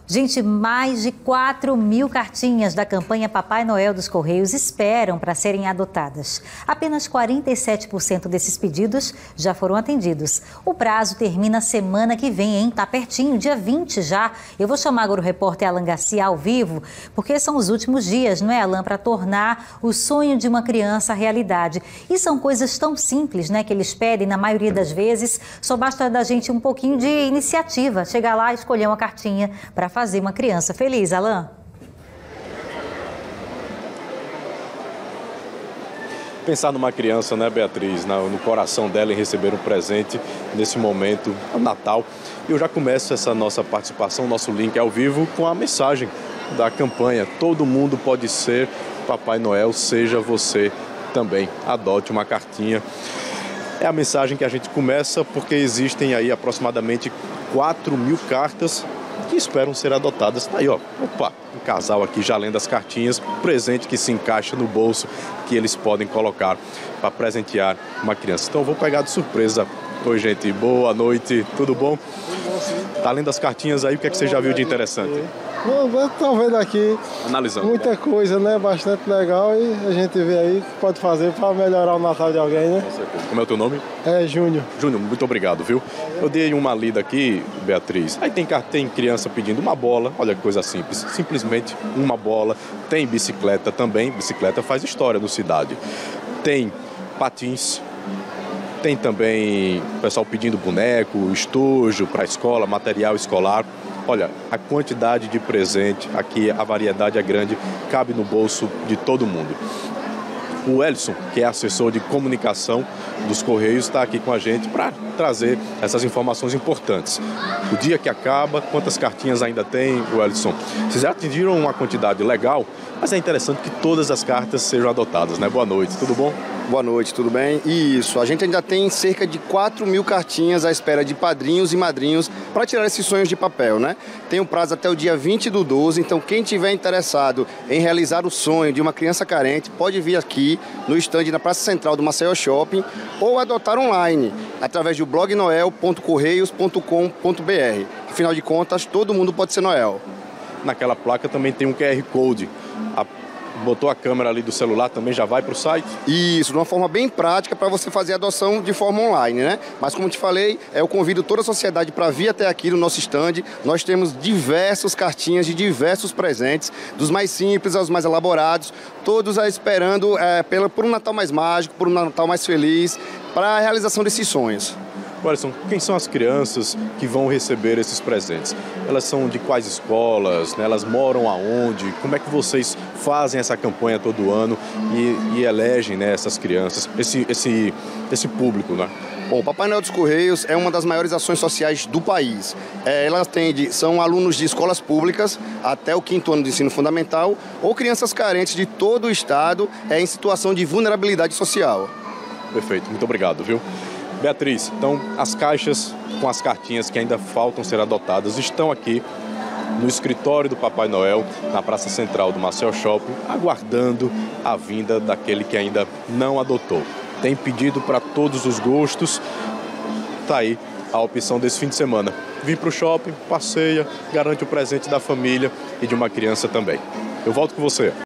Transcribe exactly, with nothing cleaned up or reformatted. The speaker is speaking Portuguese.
Gente, mais de quatro mil cartinhas da campanha Papai Noel dos Correios esperam para serem adotadas. Apenas quarenta e sete por cento desses pedidos já foram atendidos. O prazo termina semana que vem, hein? Tá pertinho, dia vinte já. Eu vou chamar agora o repórter Alan Garcia ao vivo, porque são os últimos dias, não é, Alan, para tornar o sonho de uma criança realidade. E são coisas tão simples, né, que eles pedem, na maioria das vezes. Só basta da gente um pouquinho de iniciativa, chegar lá e escolher uma cartinha para fazer. fazer uma criança feliz, Alan. Pensar numa criança, né, Beatriz, no coração dela em receber um presente nesse momento, o Natal. E eu já começo essa nossa participação, nosso link ao vivo, com a mensagem da campanha. Todo mundo pode ser Papai Noel, seja você também. Adote uma cartinha. É a mensagem que a gente começa porque existem aí aproximadamente quatro mil cartas que esperam ser adotadas. Tá aí, ó, opa, um casal aqui já lendo as cartinhas, presente que se encaixa no bolso, que eles podem colocar para presentear uma criança. Então eu vou pegar de surpresa. Oi, gente, boa noite, tudo bom? Tudo bom, sim. Tá lendo as cartinhas aí, o que é que você já viu de interessante? Estou vendo aqui analisando muita coisa, né? Bastante legal, e a gente vê aí o que pode fazer para melhorar o Natal de alguém, né? Como é o teu nome? É Júnior. Júnior, muito obrigado, viu? Eu dei uma lida aqui, Beatriz. Aí tem, tem criança pedindo uma bola, olha que coisa simples, simplesmente uma bola. Tem bicicleta também, bicicleta faz história no cidade. Tem patins. Tem também o pessoal pedindo boneco, estojo para a escola, material escolar. Olha, a quantidade de presente aqui, a variedade é grande, cabe no bolso de todo mundo. O Elson, que é assessor de comunicação dos Correios, está aqui com a gente para trazer essas informações importantes. O dia que acaba, quantas cartinhas ainda tem, o Elson? Vocês já atingiram uma quantidade legal, mas é interessante que todas as cartas sejam adotadas, né? Boa noite, tudo bom? Boa noite, tudo bem? Isso, a gente ainda tem cerca de quatro mil cartinhas à espera de padrinhos e madrinhos para tirar esses sonhos de papel, né? Tem um prazo até o dia vinte do doze, então quem tiver interessado em realizar o sonho de uma criança carente, pode vir aqui no estande na Praça Central do Maceió Shopping ou adotar online, através do blog noel ponto correios ponto com ponto br. Afinal de contas, todo mundo pode ser Noel. Naquela placa também tem um Q R Code. A Botou a câmera ali do celular, também já vai para o site? Isso, de uma forma bem prática para você fazer a adoção de forma online, né? Mas como te falei, eu convido toda a sociedade para vir até aqui no nosso stand. Nós temos diversas cartinhas de diversos presentes, dos mais simples aos mais elaborados, todos esperando é, pela, por um Natal mais mágico, por um Natal mais feliz, para a realização desses sonhos. Alisson, quem são as crianças que vão receber esses presentes? Elas são de quais escolas? Né? Elas moram aonde? Como é que vocês fazem essa campanha todo ano e, e elegem, né, essas crianças, esse, esse, esse público, né? Bom, o Papai Noel dos Correios é uma das maiores ações sociais do país. É, ela atende, são alunos de escolas públicas até o quinto ano de ensino fundamental ou crianças carentes de todo o estado é, em situação de vulnerabilidade social. Perfeito, muito obrigado, viu? Beatriz, então as caixas com as cartinhas que ainda faltam ser adotadas estão aqui no escritório do Papai Noel, na Praça Central do Maceió Shopping, aguardando a vinda daquele que ainda não adotou. Tem pedido para todos os gostos, tá aí a opção desse fim de semana. Vim para o shopping, passeia, garante o presente da família e de uma criança também. Eu volto com você.